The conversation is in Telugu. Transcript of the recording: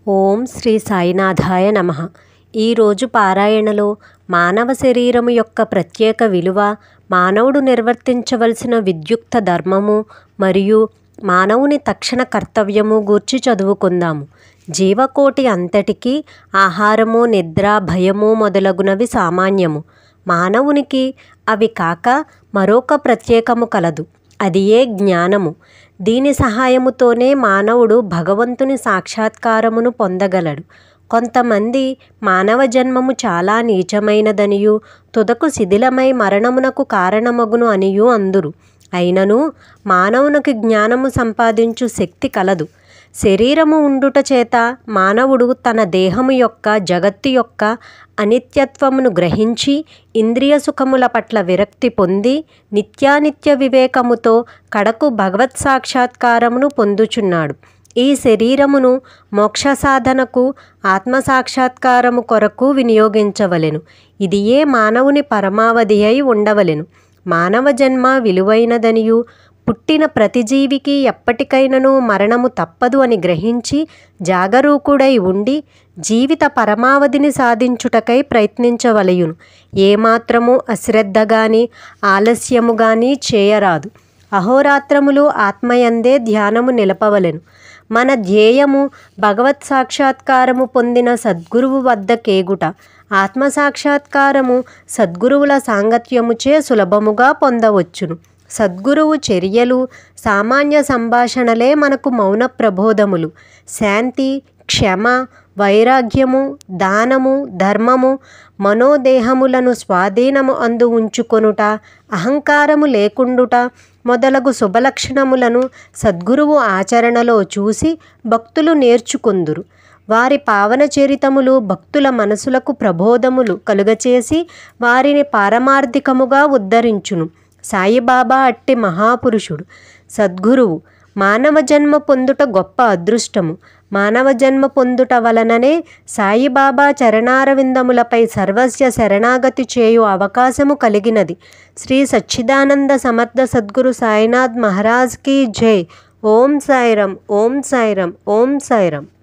ఓం శ్రీ సాయినాథాయ నమః. ఈరోజు పారాయణలో మానవ శరీరము యొక్క ప్రత్యేక విలువ, మానవుడు నిర్వర్తించవలసిన విద్యుక్త ధర్మము మరియు మానవుని తక్షణ కర్తవ్యము గూర్చి చదువుకుందాము. జీవకోటి అంతటికీ ఆహారము, నిద్ర, భయము మొదలగునవి సామాన్యము. మానవునికి అవి కాక మరొక ప్రత్యేకము కలదు. అది ఏ జ్ఞానము. దీని సహాయముతోనే మానవుడు భగవంతుని సాక్షాత్కారమును పొందగలడు. కొంతమంది మానవ జన్మము చాలా నీచమైనదనియు తుదకు శిథిలమై మరణమునకు కారణమగును అనియు అందురు. అయినను మానవునికి జ్ఞానము సంపాదించు శక్తి కలదు. శరీరము ఉండుట చేత మానవుడు తన దేహము యొక్క, జగత్తు యొక్క అనిత్యత్వమును గ్రహించి ఇంద్రియ సుఖముల పట్ల విరక్తి పొంది నిత్యానిత్య వివేకముతో కడకు భగవత్ సాక్షాత్కారమును పొందుచున్నాడు. ఈ శరీరమును మోక్ష సాధనకు, ఆత్మసాక్షాత్కారము కొరకు వినియోగించవలెను. ఇది ఏ మానవుని పరమావధి అయి ఉండవలెను. మానవ జన్మ విలువైనదనియు పుట్టిన ప్రతి జీవికి ఎప్పటికైనను మరణము తప్పదు అని గ్రహించి జాగరూకుడై ఉండి జీవిత పరమావధిని సాధించుటకై ప్రయత్నించవలయును. ఏమాత్రము అశ్రద్ధ గాని ఆలస్యము గాని చేయరాదు. అహోరాత్రములు ఆత్మయందే ధ్యానము నిలపవలెను. మన ధ్యేయము భగవత్ సాక్షాత్కారము పొందిన సద్గురువు వద్ద కేగుట. ఆత్మసాక్షాత్కారము సద్గురువుల సాంగత్యముచే సులభముగా పొందవచ్చును. సద్గురువు చర్యలు, సామాన్య సంభాషణలే మనకు మౌన ప్రబోధములు. శాంతి, క్షమ, వైరాగ్యము, దానము, ధర్మము, మనోదేహములను స్వాధీనము అందు ఉంచుకొనుట, అహంకారము లేకుండుట మొదలగు శుభలక్షణములను సద్గురువు ఆచరణలో చూసి భక్తులు నేర్చుకుందురు. వారి పావన చరితములు భక్తుల మనసులకు ప్రబోధములు కలుగచేసి వారిని పారమార్థికముగా ఉద్ధరించును. సాయిబాబా అట్టి మహాపురుషుడు, సద్గురువు. మానవ జన్మ పొందుట గొప్ప అదృష్టము. మానవ జన్మ పొందుట వలననే సాయిబాబా చరణారవిందములపై సర్వస్య శరణాగతి చేయు అవకాశము కలిగినది. శ్రీ సచ్చిదానంద సమర్థ సద్గురు సాయినాథ్ మహారాజ్ కీ జై. ఓం సాయిరామ్, ఓం సాయిరామ్, ఓం సాయిరామ్.